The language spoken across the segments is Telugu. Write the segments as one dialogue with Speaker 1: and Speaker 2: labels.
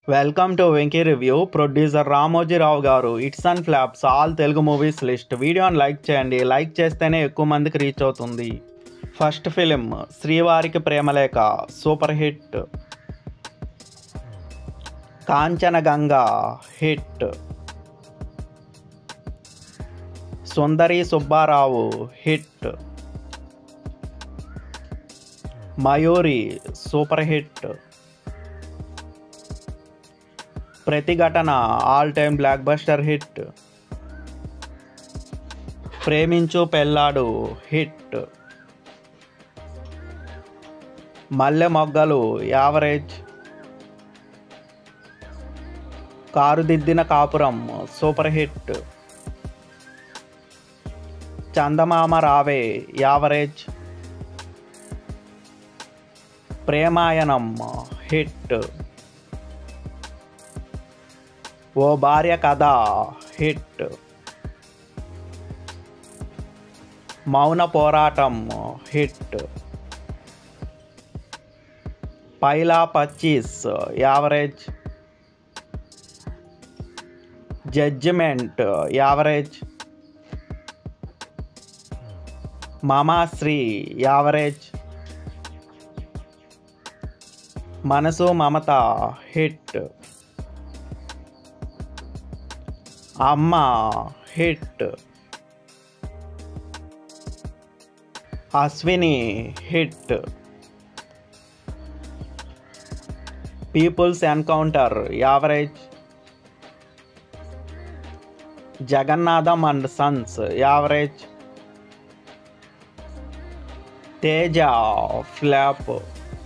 Speaker 1: Welcome to Venky review. Producer Ramoji Rao గారు hits and flops all Telugu movies list. వీడియోని లైక్ చేయండి, లైక్ చేస్తేనే ఎక్కువ మందికి రీచ్ అవుతుంది. ఫస్ట్ ఫిలిం శ్రీవారికి Premalekha super hit. Kanchanaganga hit. Sundari Subbarao hit. Mayuri super hit. Pratighatana all time blockbuster hit. Preminchu Pelladu hit. మల్లె మొగ్గలు యావరేజ్. కారుదిద్దిన కాపురం సూపర్ హిట్. చందమామ రావే యావరేజ్. ప్రేమాయణం హిట్. ఓ భార్య కథ hit. Mouna Poratam hit. Paila 25 average. Judgement average. Mamasri average. Manasu Mamata hit. Amma hit. Ashwini hit. People's encounter average. Jagannatham and sons average. Teja flop.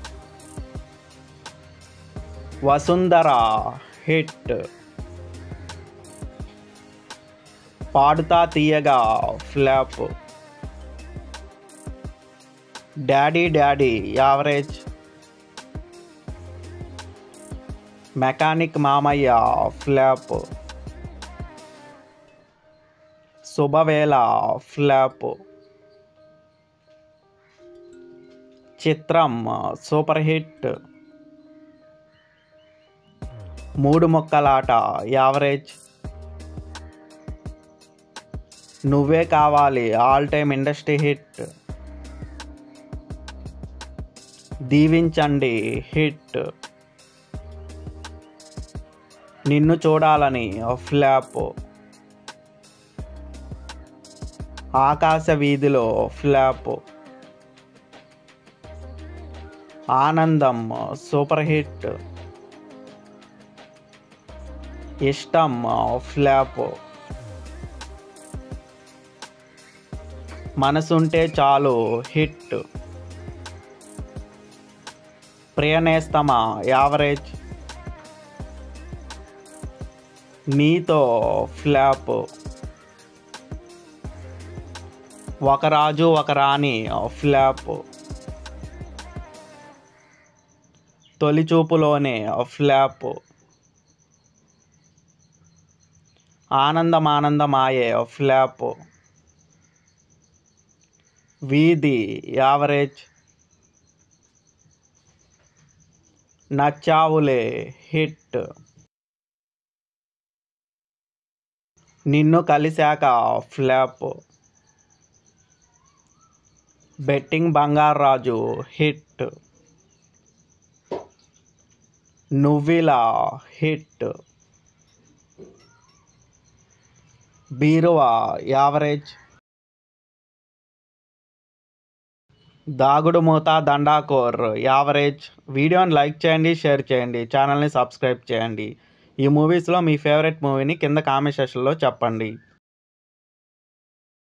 Speaker 1: Vasundhara hit. Paduta Theeyaga flop. Daddy daddy average. Mechanic Mamayya flop. Subhavela flop. Chitram super hit. Moodu Mukkalata average. Nuvve Kavali all time industry hit. Deevinchandi hit. Ninnu Choodalani flop. ఆకాశ వీధిలో ఫ్లాప్. ఆనందం సూపర్ హిట్. ఇష్టం flop. Manasunte Chalu hit. Priyanesthama average. Neetho flop. Oka Raju Oka Rani flop. Tholi Choopulone flop. Anandamanandamaye flop. Veedhi average. Nachavule hit. Ninnu Kalisaka flop. Betting Bangaraju hit. Nuvvila hit. Beeruva average. Dagudu Moota Dandakor average. వీడియోని లైక్ చేయండి, షేర్ చేయండి, ఛానల్ని సబ్స్క్రైబ్ చేయండి. ఈ మూవీస్లో మీ ఫేవరెట్ మూవీని కింద కామెంట్ సెక్షన్లో చెప్పండి.